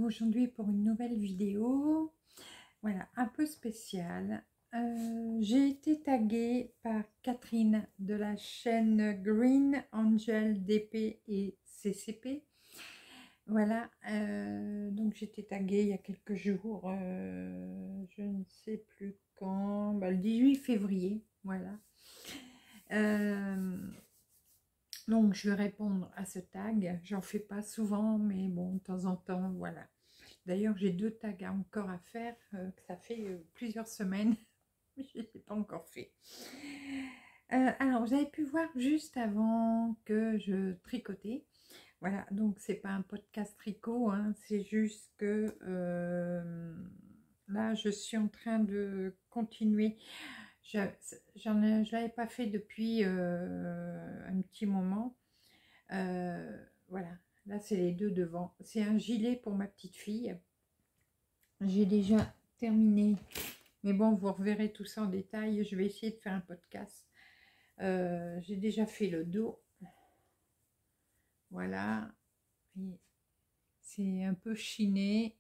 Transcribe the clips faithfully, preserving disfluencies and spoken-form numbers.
aujourd'hui pour une nouvelle vidéo, voilà, un peu spéciale. Euh, j'ai été taguée par Catherine de la chaîne Green Angel D P et C C P. Voilà, euh, donc j'étais taguée il y a quelques jours, euh, je ne sais plus quand, bah, le dix-huit février, voilà. Euh, donc je vais répondre à ce tag, j'en fais pas souvent, mais bon, de temps en temps, voilà. D'ailleurs, j'ai deux tags encore à faire, euh, ça fait euh, plusieurs semaines, mais je ne les ai pas encore fait. Euh, alors, vous avez pu voir juste avant que je tricotais. Voilà, donc c'est pas un podcast tricot, hein, c'est juste que euh, là, je suis en train de continuer. Je ne l'avais pas fait depuis euh, un petit moment. Euh, voilà, là, c'est les deux devant. C'est un gilet pour ma petite fille. J'ai déjà terminé, mais bon, vous reverrez tout ça en détail. Je vais essayer de faire un podcast. Euh, j'ai déjà fait le dos. Voilà. C'est un peu chiné.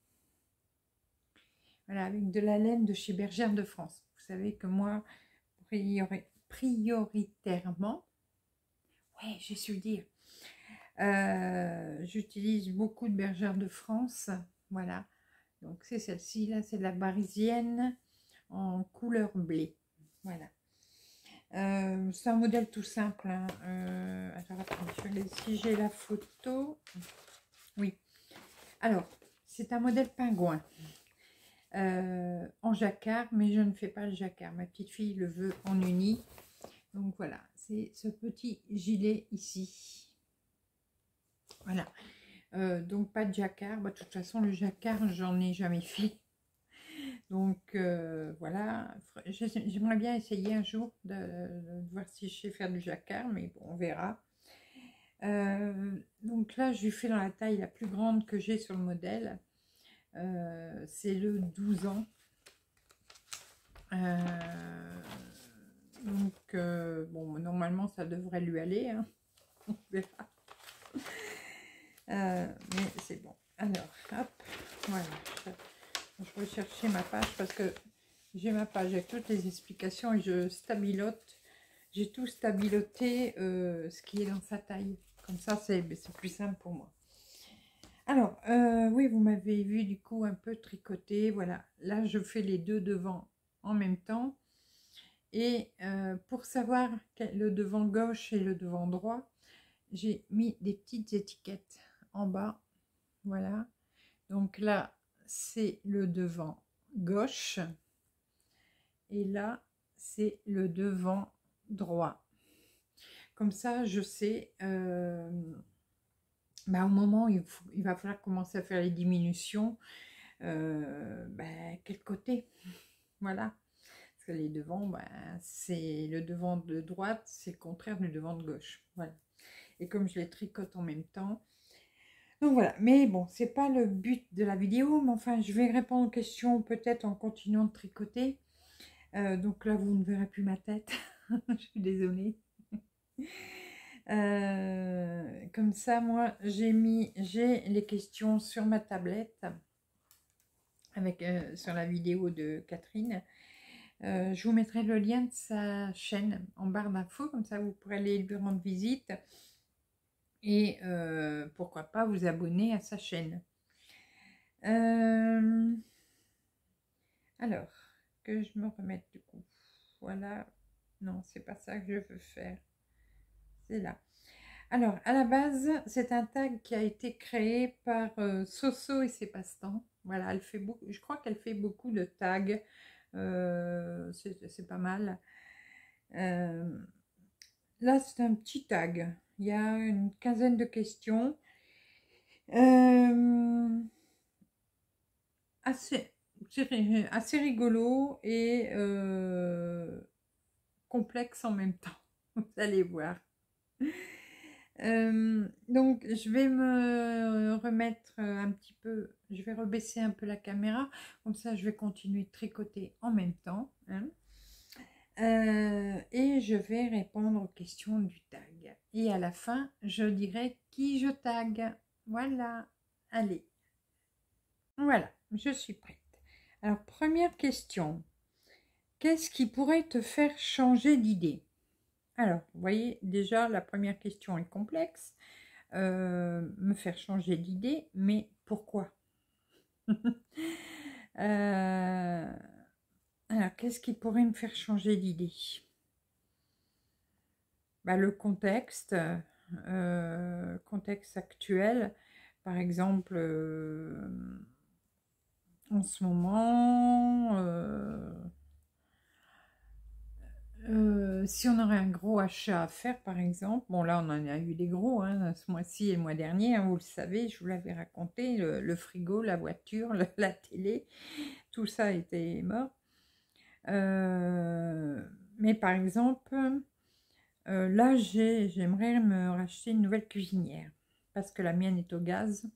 Voilà, avec de la laine de chez Bergère de France. Vous savez que moi, priori prioritairement, ouais, j'ai su le dire, euh, j'utilise beaucoup de Bergère de France. Voilà. Donc c'est celle-ci, là, c'est de la parisienne en couleur blé. Voilà. Euh, c'est un modèle tout simple. Hein. Euh, alors, attends, je vais, si j'ai la photo. Oui. Alors, c'est un modèle pingouin. Euh, en jacquard, mais je ne fais pas le jacquard. Ma petite fille le veut en uni. Donc voilà, c'est ce petit gilet ici. Voilà. Euh, donc pas de jacquard. Bah, de toute façon, le jacquard, j'en ai jamais fait. Donc euh, voilà, j'aimerais bien essayer un jour de, de voir si je sais faire du jacquard, mais bon, on verra. Euh, donc là, je lui fais dans la taille la plus grande que j'ai sur le modèle. Euh, c'est le douze ans. Euh, donc, euh, bon, normalement, ça devrait lui aller. Hein. On verra. Euh, mais c'est bon. Alors, hop, voilà. Je vais chercher ma page parce que j'ai ma page avec toutes les explications et je stabilote. J'ai tout stabiloté euh, ce qui est dans sa taille. Comme ça, c'est plus simple pour moi. Alors, euh, oui, vous m'avez vu du coup un peu tricoter. Voilà, là, je fais les deux devant en même temps. Et euh, pour savoir le devant gauche et le devant droit, j'ai mis des petites étiquettes en bas. Voilà. Donc là, c'est le devant gauche. Et là, c'est le devant droit. Comme ça, je sais, euh, bah, au moment où il, faut, il va falloir commencer à faire les diminutions, euh, bah, quel côté, voilà. Parce que les devants, bah, c'est le devant de droite, c'est le contraire du devant de gauche, voilà. Et comme je les tricote en même temps, donc voilà. Mais bon, c'est pas le but de la vidéo, mais enfin, je vais répondre aux questions peut-être en continuant de tricoter. Euh, donc là, vous ne verrez plus ma tête. Je suis désolée. Euh, comme ça, moi, j'ai mis, j'ai les questions sur ma tablette avec euh, sur la vidéo de Catherine. Euh, je vous mettrai le lien de sa chaîne en barre d'infos, comme ça vous pourrez aller lui rendre visite et euh, pourquoi pas vous abonner à sa chaîne. Euh, alors, que je me remette du coup. Voilà. Non, c'est pas ça que je veux faire. C'est là. Alors, à la base, c'est un tag qui a été créé par euh, Soso et ses passe-temps. Voilà, elle fait beaucoup, je crois qu'elle fait beaucoup de tags. Euh, c'est pas mal. Euh, là, c'est un petit tag. Il y a une quinzaine de questions. Euh, assez, assez rigolo et euh, complexe en même temps. Vous allez voir. Euh, donc je vais me remettre un petit peu, je vais rebaisser un peu la caméra, comme ça je vais continuer de tricoter en même temps. Hein. Euh, et je vais répondre aux questions du tag. Et à la fin, je dirai qui je tag. Voilà, allez. Voilà, je suis prête. Alors, première question. Qu'est-ce qui pourrait te faire changer d'idée? Alors, vous voyez, déjà, la première question est complexe. Euh, me faire changer d'idée, mais pourquoi? euh, Alors, qu'est-ce qui pourrait me faire changer d'idée? Bah, le contexte, euh, contexte actuel, par exemple, euh, en ce moment, euh, euh, si on aurait un gros achat à faire, par exemple, bon là on en a eu des gros, hein, ce mois-ci et le mois dernier, hein, vous le savez, je vous l'avais raconté, le, le frigo, la voiture, le, la télé, tout ça était mort. Euh, mais par exemple, euh, là j'aimerais me racheter une nouvelle cuisinière, parce que la mienne est au gaz,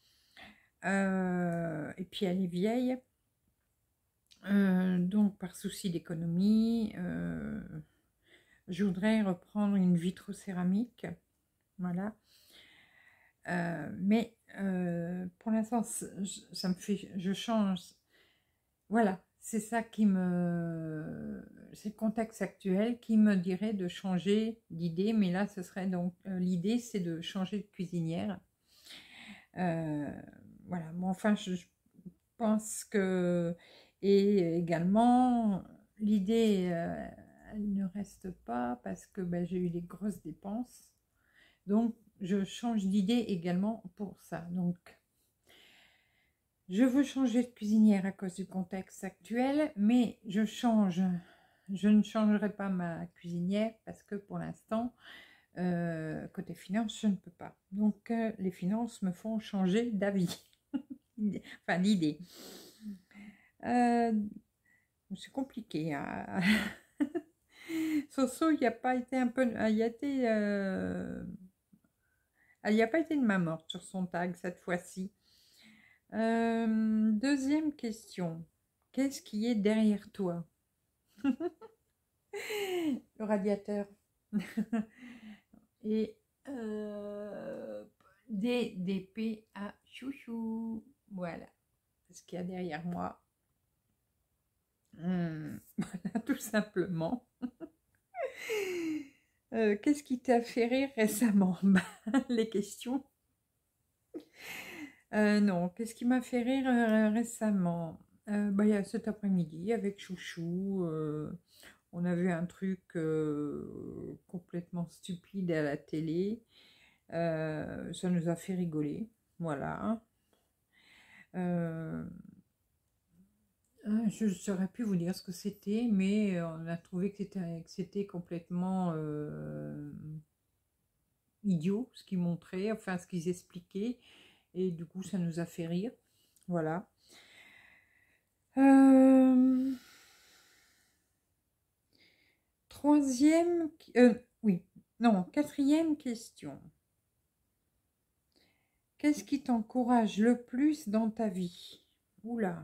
euh, et puis elle est vieille. Euh, donc par souci d'économie, euh, je voudrais reprendre une vitrocéramique, voilà. Euh, mais euh, pour l'instant, ça me fait, je change. Voilà, c'est ça qui me, c'est le contexte actuel qui me dirait de changer d'idée. Mais là, ce serait donc euh, l'idée, c'est de changer de cuisinière. Euh, voilà. Bon, enfin, je, je pense que et également l'idée. Euh, elle ne reste pas parce que ben, j'ai eu des grosses dépenses. Donc, je change d'idée également pour ça. Donc, je veux changer de cuisinière à cause du contexte actuel, mais je change. Je ne changerai pas ma cuisinière parce que pour l'instant, euh, côté finance, je ne peux pas. Donc, euh, les finances me font changer d'avis. Enfin, d'idée. Euh, c'est compliqué. Hein. Soso, il n'y a pas été un peu, il a été, euh, il n'y a pas été de main morte sur son tag cette fois-ci. Euh, deuxième question. Qu'est-ce qui est derrière toi? Le radiateur. Et euh, D D P à chouchou. Voilà. Ce qu'il y a derrière moi. Hum, voilà, tout simplement. Euh, Qu'est-ce qui t'a fait rire récemment? Les questions. Euh, non, qu'est-ce qui m'a fait rire euh, récemment? euh, bah, il y a cet après-midi avec Chouchou, euh, on a vu un truc euh, complètement stupide à la télé. Euh, ça nous a fait rigoler, voilà. Euh, je ne saurais plus vous dire ce que c'était, mais on a trouvé que c'était complètement euh, idiot ce qu'ils montraient, enfin ce qu'ils expliquaient, et du coup ça nous a fait rire, voilà. Euh, troisième, euh, oui, non, quatrième question. Qu'est-ce qui t'encourage le plus dans ta vie? Oula.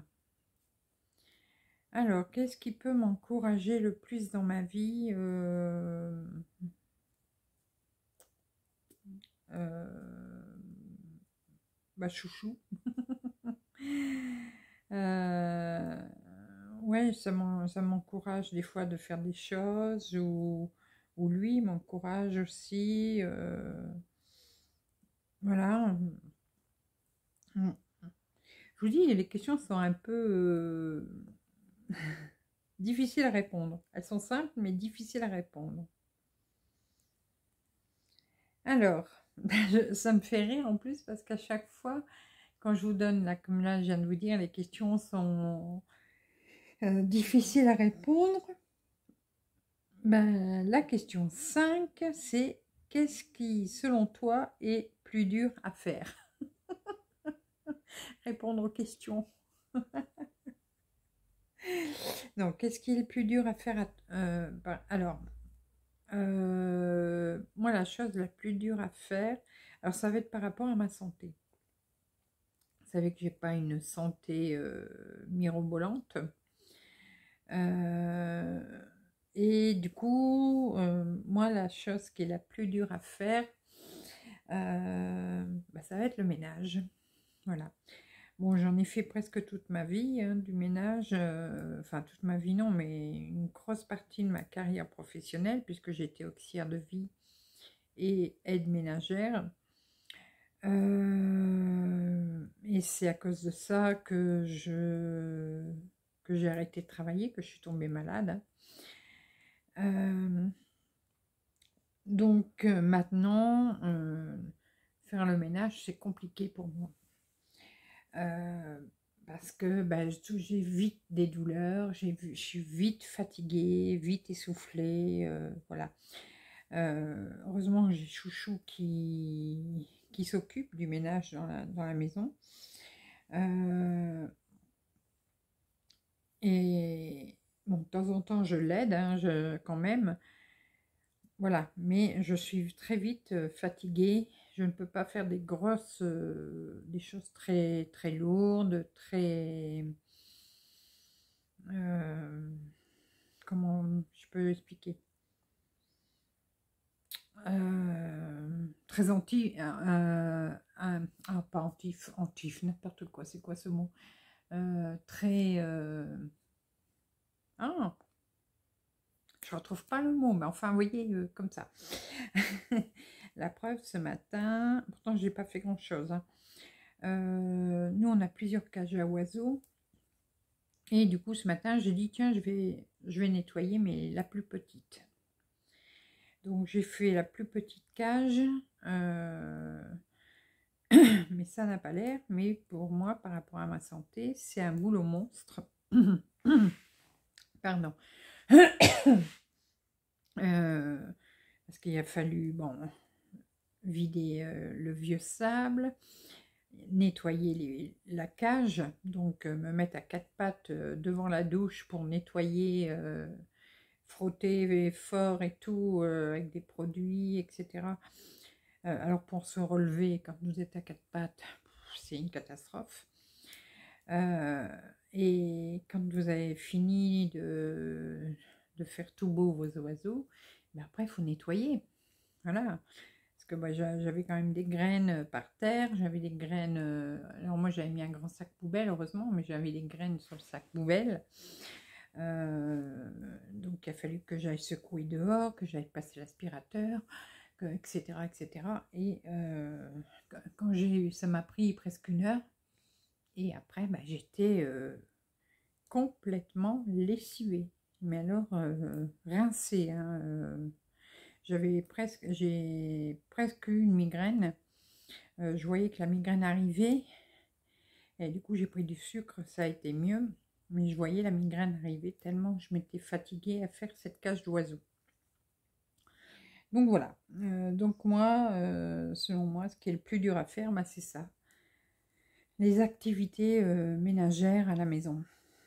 Alors, qu'est-ce qui peut m'encourager le plus dans ma vie? euh... Euh... Bah, Chouchou. euh... Ouais, ça m'encourage des fois de faire des choses, ou, ou lui m'encourage aussi. Euh... Voilà. Je vous dis, les questions sont un peu euh, difficiles à répondre. Elles sont simples, mais difficiles à répondre. Alors, je, ça me fait rire en plus parce qu'à chaque fois, quand je vous donne, là, comme là, je viens de vous dire, les questions sont euh, difficiles à répondre. Ben, la question cinq, c'est qu'est-ce qui, selon toi, est plus dur à faire? Répondre aux questions. Donc, qu'est-ce qui est le plus dur à faire à, euh, ben, alors, euh, moi, la chose la plus dure à faire, alors ça va être par rapport à ma santé. Vous savez que j'ai pas une santé euh, mirobolante. Euh, et du coup, euh, moi, la chose qui est la plus dure à faire, euh, bah, ça va être le ménage. Voilà. Bon, j'en ai fait presque toute ma vie, hein, du ménage. euh, Enfin, toute ma vie, non, mais une grosse partie de ma carrière professionnelle, puisque j'étais auxiliaire de vie et aide ménagère. Euh, et c'est à cause de ça que je que j'ai arrêté de travailler, que je suis tombée malade. Euh, donc euh, maintenant, euh, faire le ménage, c'est compliqué pour moi. Euh, parce que bah, j'ai vite des douleurs, j'ai vu, je suis vite fatiguée, vite essoufflée, euh, voilà. Euh, heureusement, j'ai Chouchou qui, qui s'occupe du ménage dans la, dans la maison. Euh, et bon, de temps en temps, je l'aide, hein, je, quand même. Voilà, mais je suis très vite euh, fatiguée. Je ne peux pas faire des grosses, euh, des choses très, très lourdes, très... euh, comment je peux expliquer? Euh, très anti... euh, euh, ah, pas antif, antif, n'importe quoi, c'est quoi ce mot? Euh, très... euh, ah, je retrouve pas le mot, mais enfin, vous voyez, euh, comme ça. La preuve, ce matin, pourtant, j'ai pas fait grand-chose, hein. Euh, nous, on a plusieurs cages à oiseaux. Et du coup, ce matin, j'ai dit, tiens, je vais, je vais nettoyer, mais la plus petite. Donc, j'ai fait la plus petite cage. Euh, mais ça n'a pas l'air. Mais pour moi, par rapport à ma santé, c'est un boulot monstre. Pardon. Euh, parce qu'il a fallu, bon, vider euh, le vieux sable, nettoyer les, la cage, donc euh, me mettre à quatre pattes euh, devant la douche pour nettoyer, euh, frotter fort et tout, euh, avec des produits, et cetera. Euh, alors pour se relever, quand vous êtes à quatre pattes, c'est une catastrophe. Euh, et quand vous avez fini de, de faire tout beau vos oiseaux, ben après il faut nettoyer. Voilà. Parce que moi, j'avais quand même des graines par terre, j'avais des graines... euh, alors moi, j'avais mis un grand sac poubelle, heureusement, mais j'avais des graines sur le sac poubelle. Euh, donc, il a fallu que j'aille secouer dehors, que j'aille passer l'aspirateur, et cetera, et cetera. Et euh, quand j'ai eu... Ça m'a pris presque une heure. Et après, bah, j'étais euh, complètement lessivée. Mais alors, euh, rincée, hein, euh, j'avais presque, j'ai presque eu une migraine. Euh, je voyais que la migraine arrivait. Et du coup, j'ai pris du sucre, ça a été mieux. Mais je voyais la migraine arriver tellement je m'étais fatiguée à faire cette cage d'oiseaux. Donc voilà. Euh, donc moi, euh, selon moi, ce qui est le plus dur à faire, bah, c'est ça. Les activités euh, ménagères à la maison.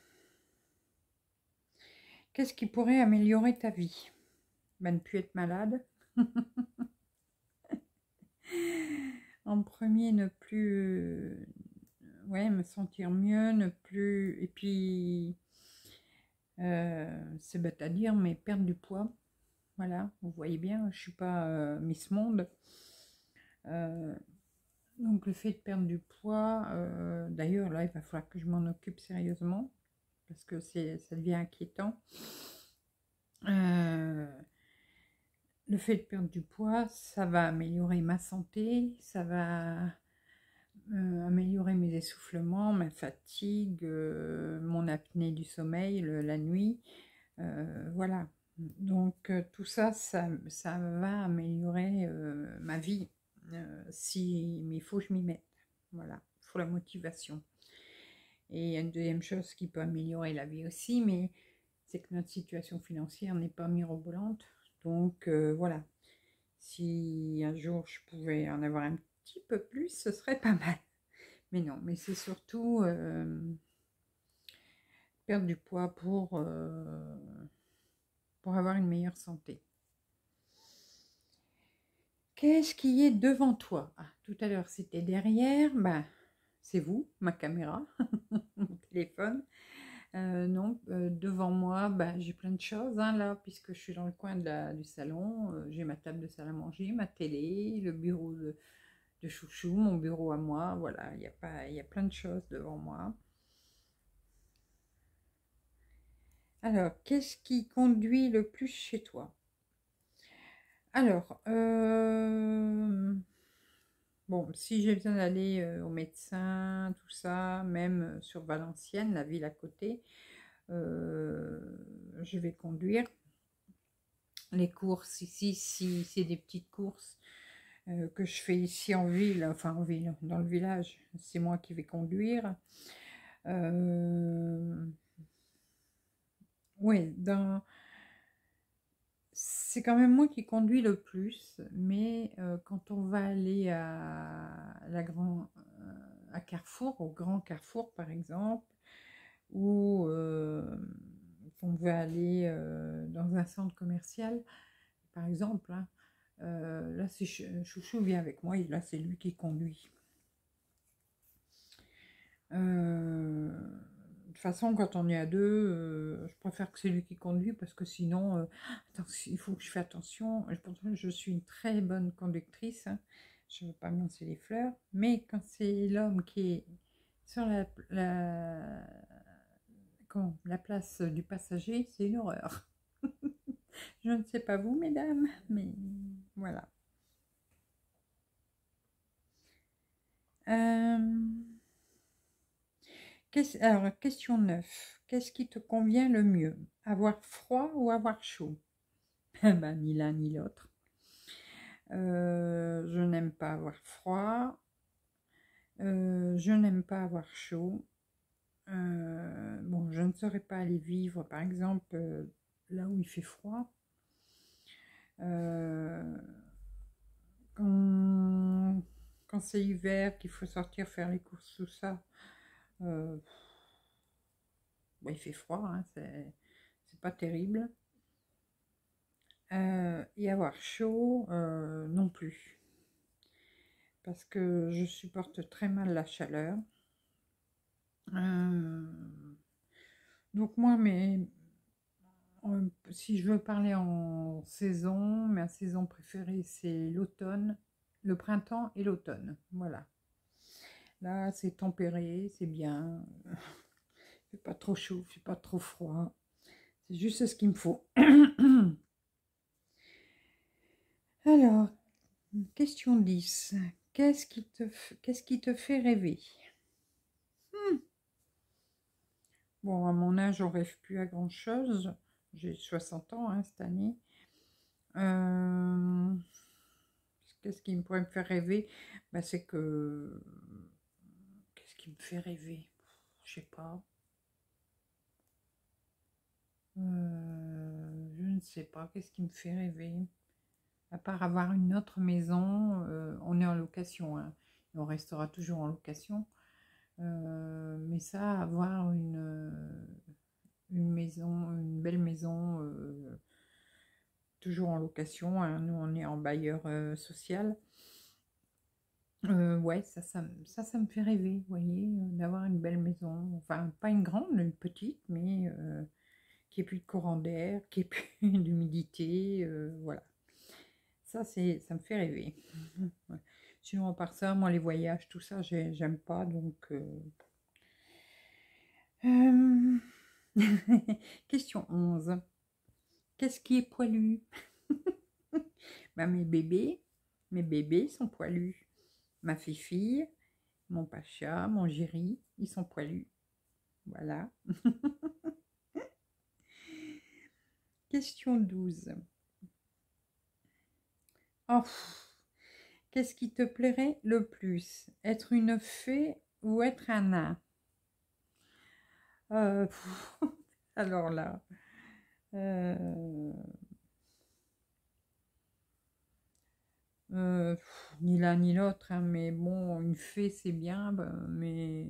Qu'est-ce qui pourrait améliorer ta vie? Ben, ne plus être malade. En premier, ne plus... euh, ouais, me sentir mieux, ne plus... Et puis... Euh, c'est bête à dire, mais perdre du poids. Voilà, vous voyez bien, je suis pas euh, Miss Monde. Euh, donc le fait de perdre du poids, euh, d'ailleurs là, il va falloir que je m'en occupe sérieusement, parce que c'est, ça devient inquiétant. Euh, le fait de perdre du poids, ça va améliorer ma santé, ça va euh, améliorer mes essoufflements, ma fatigue, euh, mon apnée du sommeil le, la nuit. Euh, voilà. Donc euh, tout ça, ça, ça va améliorer euh, ma vie. Euh, si, mais il faut que je m'y mette. Voilà, il faut la motivation. Et il y a une deuxième chose qui peut améliorer la vie aussi, mais c'est que notre situation financière n'est pas mirobolante. Donc euh, voilà, si un jour je pouvais en avoir un petit peu plus, ce serait pas mal. Mais non, mais c'est surtout euh, perdre du poids pour, euh, pour avoir une meilleure santé. Qu'est-ce qui est devant toi? Ah, tout à l'heure, c'était derrière. Ben, c'est vous, ma caméra, mon téléphone. Euh, non, euh, devant moi, ben, j'ai plein de choses, hein, là, puisque je suis dans le coin de la, du salon. Euh, j'ai ma table de salle à manger, ma télé, le bureau de, de chouchou, mon bureau à moi, voilà, il y a pas, il y a plein de choses devant moi. Alors, qu'est-ce qui conduit le plus chez toi? Alors, euh, bon, si j'ai besoin d'aller euh, au médecin, tout ça, même euh, sur Valenciennes, la ville à côté, euh, je vais conduire. Les courses ici, si c'est des petites courses euh, que je fais ici en ville, enfin en ville, dans le village, c'est moi qui vais conduire. Euh, oui, dans... c'est quand même moi qui conduis le plus, mais euh, quand on va aller à la grand, euh, à Carrefour, au Grand Carrefour par exemple, ou euh, on veut aller euh, dans un centre commercial, par exemple, hein, euh, là c'est Chouchou vient avec moi et là c'est lui qui conduit. Euh, de toute façon, quand on est à deux, euh, je préfère que c'est lui qui conduit parce que sinon, euh, attends, il faut que je fasse attention. Je, je suis une très bonne conductrice, hein. Je ne veux pas me lancer les fleurs, mais quand c'est l'homme qui est sur la, la, comment, la place du passager, c'est une horreur. Je ne sais pas vous, mesdames, mais voilà. Euh... Alors, question neuf. Qu'est-ce qui te convient le mieux? Avoir froid ou avoir chaud? Ben, ni l'un ni l'autre. Euh, je n'aime pas avoir froid. Euh, je n'aime pas avoir chaud. Euh, bon, je ne saurais pas aller vivre, par exemple, euh, là où il fait froid. Euh, quand quand c'est hiver, qu'il faut sortir faire les courses, tout ça, euh, bon, il fait froid, hein, c'est pas terrible. Euh, et avoir chaud, euh, non plus. Parce que je supporte très mal la chaleur. Euh, donc moi, mais euh, si je veux parler en saison, ma saison préférée, c'est l'automne, le printemps et l'automne. Voilà. Là, c'est tempéré, c'est bien. Il fait pas trop chaud, il fait pas trop froid. C'est juste ce qu'il me faut. Alors, question dix. Qu'est-ce qui te, qu'est-ce qui te fait rêver? hmm. Bon, à mon âge, on rêve plus à grand-chose. J'ai soixante ans hein, cette année. Euh, Qu'est-ce qui me pourrait me faire rêver? Bah, c'est que... Qu'est-ce qui me fait rêver? Je sais pas. Euh, je ne sais pas. Qu'est-ce qui me fait rêver? À part avoir une autre maison, euh, on est en location, hein, et on restera toujours en location. Euh, mais ça, avoir une, une maison, une belle maison, euh, toujours en location, hein, nous on est en bailleur euh, social. Euh, ouais, ça ça, ça, ça me fait rêver, vous voyez, euh, d'avoir une belle maison. Enfin, pas une grande, une petite, mais euh, qui ait plus de courant d'air, qui ait plus d'humidité, euh, voilà. Ça, c'est, ça me fait rêver. Ouais. Sinon, à part ça, moi, les voyages, tout ça, j'aime pas, donc... Euh... Euh... Question onze. Qu'est-ce qui est poilu? Ben, mes bébés, mes bébés sont poilus. Ma fille-fille, mon pacha, mon géri, ils sont poilus. Voilà. Question douze. Oh, qu'est-ce qui te plairait le plus? Être une fée ou être un nain? euh, Alors là... Euh... Euh, pff, ni l'un ni l'autre, hein, mais bon, une fée c'est bien, bah, mais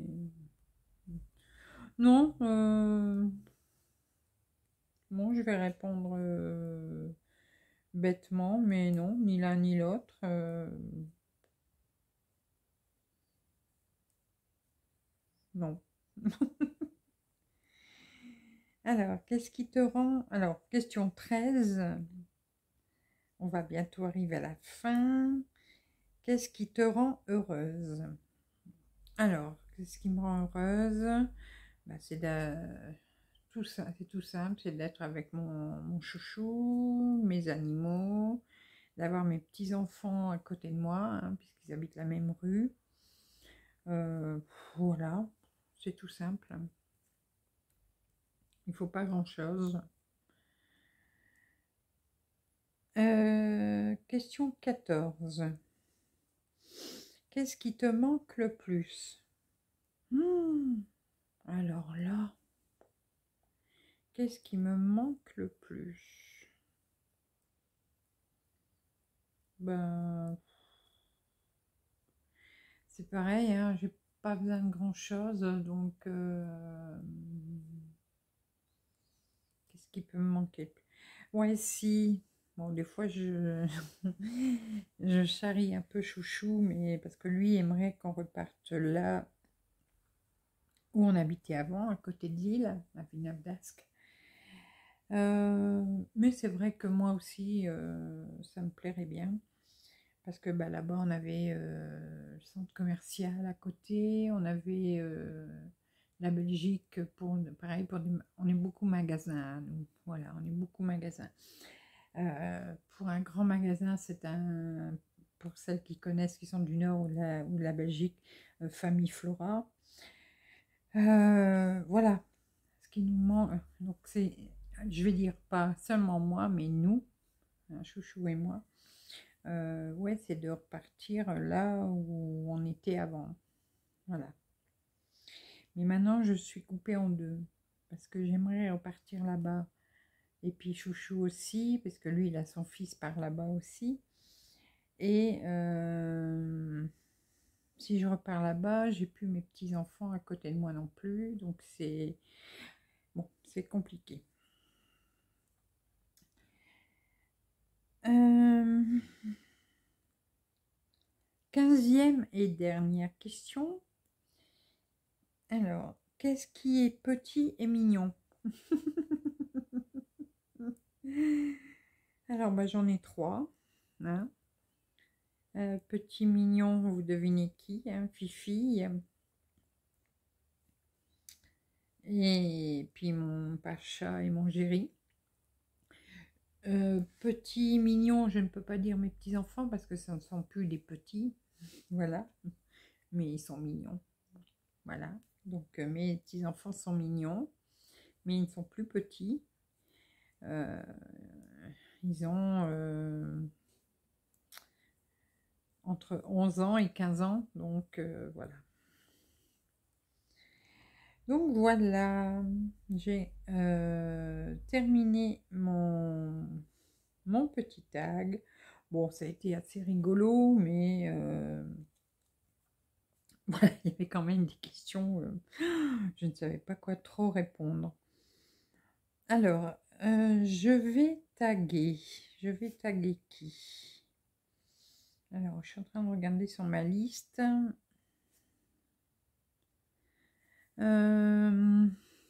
non, euh, bon, je vais répondre euh, bêtement, mais non, ni l'un ni l'autre. euh, non. Alors, qu'est-ce qui te rend... Alors, question treize, on va bientôt arriver à la fin. Qu'est-ce qui te rend heureuse? Alors, qu'est-ce qui me rend heureuse? Bah, c'est de... tout ça, c'est tout simple, c'est d'être avec mon, mon chouchou, mes animaux, d'avoir mes petits-enfants à côté de moi, hein, puisqu'ils habitent la même rue. Euh, voilà, c'est tout simple. Il ne faut pas grand-chose. Euh, question quatorze. Qu'est-ce qui te manque le plus? Hmm, alors là, qu'est-ce qui me manque le plus? Ben, c'est pareil, hein, j'ai pas besoin de grand-chose, donc euh, qu'est-ce qui peut me manquer? Ouais, si. Bon, des fois, je, je charrie un peu chouchou, mais parce que lui aimerait qu'on reparte là où on habitait avant, à côté de Lille, à Villeneuve-d'Ascq. Euh, mais c'est vrai que moi aussi, euh, ça me plairait bien. Parce que bah, là-bas, on avait euh, le centre commercial à côté, on avait euh, la Belgique, pour, pareil, pour des, on est beaucoup magasins, nous, voilà, on est beaucoup magasins. Euh, pour un grand magasin, c'est un, pour celles qui connaissent, qui sont du Nord ou de la, ou de la Belgique, euh, Famille Flora. Euh, voilà, ce qui nous manque, donc c'est, je vais dire pas seulement moi, mais nous, hein, Chouchou et moi, euh, ouais, c'est de repartir là où on était avant. Voilà. Mais maintenant, je suis coupée en deux. Parce que j'aimerais repartir là-bas. Et puis Chouchou aussi, parce que lui, il a son fils par là-bas aussi. Et euh, si je repars là-bas, j'ai plus mes petits-enfants à côté de moi non plus. Donc c'est bon, c'est compliqué. Euh, quinzième et dernière question. Alors, qu'est-ce qui est petit et mignon? Alors, bah, j'en ai trois. Hein. Euh, petit mignon, vous devinez qui, hein, Fifi. Et puis mon Pacha et mon Géry. Euh, petit mignon, je ne peux pas dire mes petits-enfants parce que ce ne sont plus des petits. Voilà. Mais ils sont mignons. Voilà. Donc euh, mes petits-enfants sont mignons. Mais ils ne sont plus petits. Euh, ils ont euh, entre onze ans et quinze ans. Donc euh, voilà. Donc voilà, j'ai euh, terminé mon, mon petit tag. Bon, ça a été assez rigolo, mais euh, voilà, il y avait quand même des questions. Euh, je ne savais pas quoi trop répondre. Alors, euh, je vais taguer. Je vais taguer qui? Alors, je suis en train de regarder sur ma liste. Euh,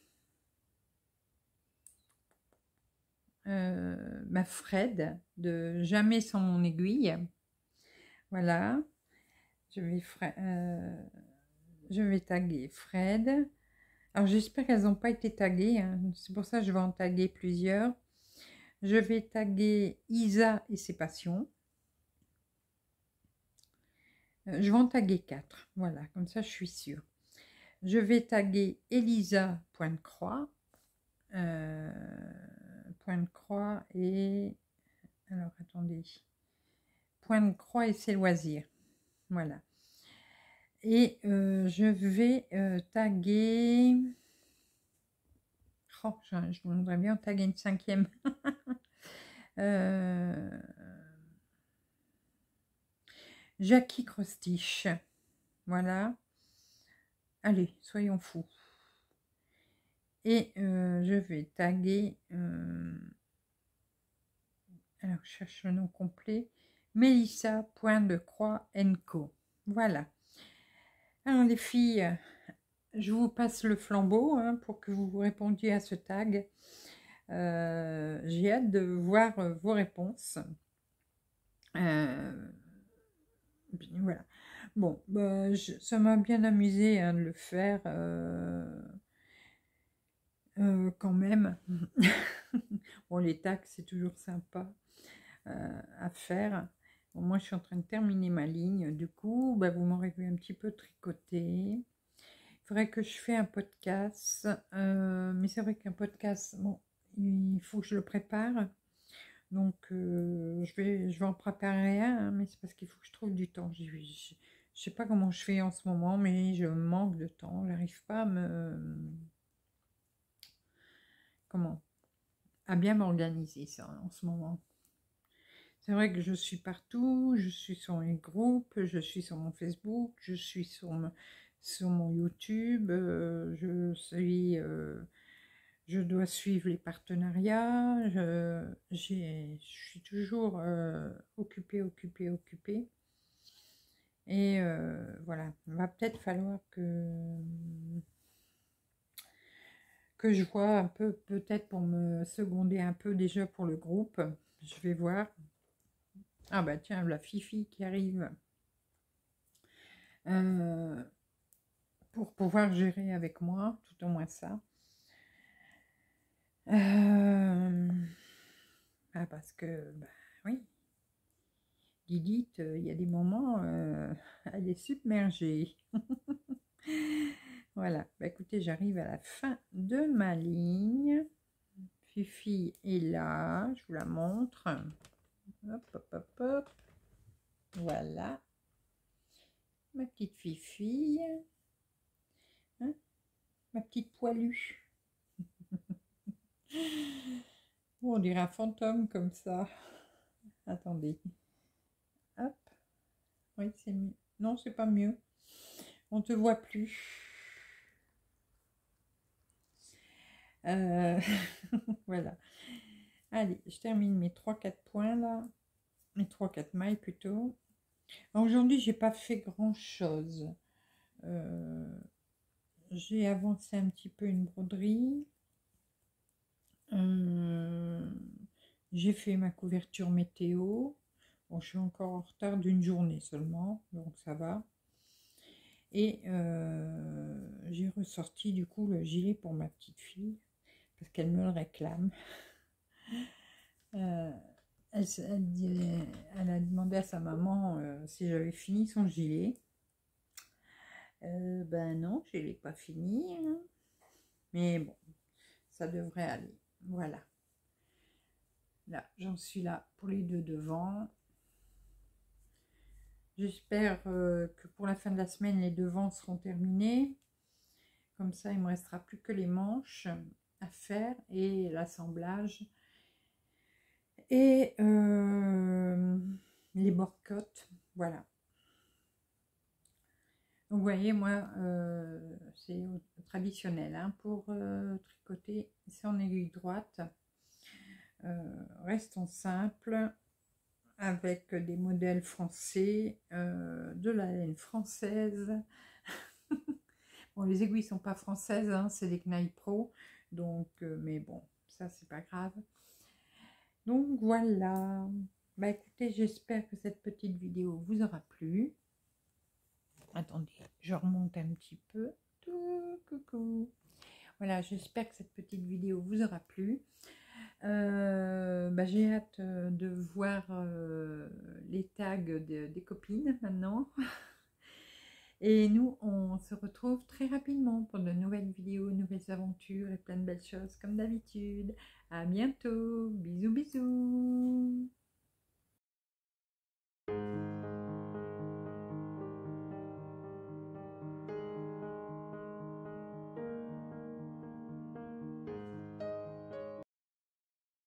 euh, ma Fred de Jamais sans mon aiguille. Voilà. Je vais, euh, je vais taguer Fred. Alors, j'espère qu'elles n'ont pas été taguées. Hein. C'est pour ça que je vais en taguer plusieurs. Je vais taguer Isa et ses passions. Euh, je vais en taguer quatre. Voilà, comme ça, je suis sûre. Je vais taguer Elisa, point de croix. Euh, point de croix et... Alors, attendez. Point de croix et ses loisirs. Voilà. Et euh, je vais euh, taguer... Oh, je, je voudrais bien taguer une cinquième. euh... Jackie Crostiche. Voilà. Allez, soyons fous. Et euh, je vais taguer... Euh... Alors, je cherche le nom complet. Mélissa, point de croix, Co. Voilà. Alors, les filles, je vous passe le flambeau hein, pour que vous répondiez à ce tag. Euh, j'ai hâte de voir vos réponses. Euh, Puis, voilà. Bon, bah, je, ça m'a bien amusé hein, de le faire euh, euh, quand même. Bon, les tacs, c'est toujours sympa euh, à faire. Bon, moi, je suis en train de terminer ma ligne. Du coup, bah, vous m'aurez vu un petit peu tricoter. Il faudrait que je fasse un podcast. Euh, mais c'est vrai qu'un podcast, bon, il faut que je le prépare. Donc, euh, je, vais, je vais en préparer un, hein, mais c'est parce qu'il faut que je trouve du temps. Je ne sais pas comment je fais en ce moment, mais je manque de temps. J'arrive pas à me... Comment? À bien m'organiser, ça, en ce moment. C'est vrai que je suis partout, je suis sur les groupes, je suis sur mon Facebook, je suis sur, me, sur mon YouTube, euh, je suis... Euh, je dois suivre les partenariats, je, j'ai, je suis toujours euh, occupée, occupée, occupée. Et euh, voilà, il va peut-être falloir que, que je vois un peu, peut-être pour me seconder un peu déjà pour le groupe. Je vais voir. Ah bah tiens, la Fifi qui arrive. Euh, pour pouvoir gérer avec moi, tout au moins ça. Euh, ah parce que, bah, oui, Lilith, il y a des moments, euh, elle est submergée. Voilà, bah, écoutez, j'arrive à la fin de ma ligne. Fifi est là, je vous la montre. Hop, hop, hop, hop. Voilà. Ma petite Fifi. Hein, ma petite poilue. Oh, on dirait un fantôme comme ça. Attendez. Hop. Oui, c'est mieux. Non, c'est pas mieux. On te voit plus. Euh, voilà. Allez, je termine mes trois quatre points là. Mes trois quatre mailles plutôt. Aujourd'hui, j'ai pas fait grand chose. Euh, j'ai avancé un petit peu une broderie. Euh, j'ai fait ma couverture météo. Bon, je suis encore en retard d'une journée seulement, donc ça va. Et euh, j'ai ressorti du coup le gilet pour ma petite fille, parce qu'elle me le réclame. Euh, elle, elle, elle a demandé à sa maman euh, si j'avais fini son gilet. Euh, ben non, je ne l'ai pas fini. Hein. Mais bon, ça devrait aller. Voilà. Là, j'en suis là pour les deux devant. J'espère euh, que pour la fin de la semaine, les devants seront terminés. Comme ça, il ne me restera plus que les manches à faire et l'assemblage. Et euh, les bords-côtes. Voilà. Donc, vous voyez, moi, euh, c'est traditionnel. Hein, pour euh, tricoter, c'est en aiguille droite. Euh, restons simples. Avec des modèles français, euh, de la laine française. Bon, les aiguilles sont pas françaises, hein, c'est des Knight Pro, donc, euh, mais bon, ça c'est pas grave. Donc voilà. Bah écoutez, j'espère que cette petite vidéo vous aura plu. Attendez, je remonte un petit peu. Coucou. Voilà, j'espère que cette petite vidéo vous aura plu. Euh, bah, j'ai hâte de voir euh, les tags de, des copines maintenant. Et nous, on se retrouve très rapidement pour de nouvelles vidéos, nouvelles aventures et plein de belles choses comme d'habitude. À bientôt. Bisous, bisous.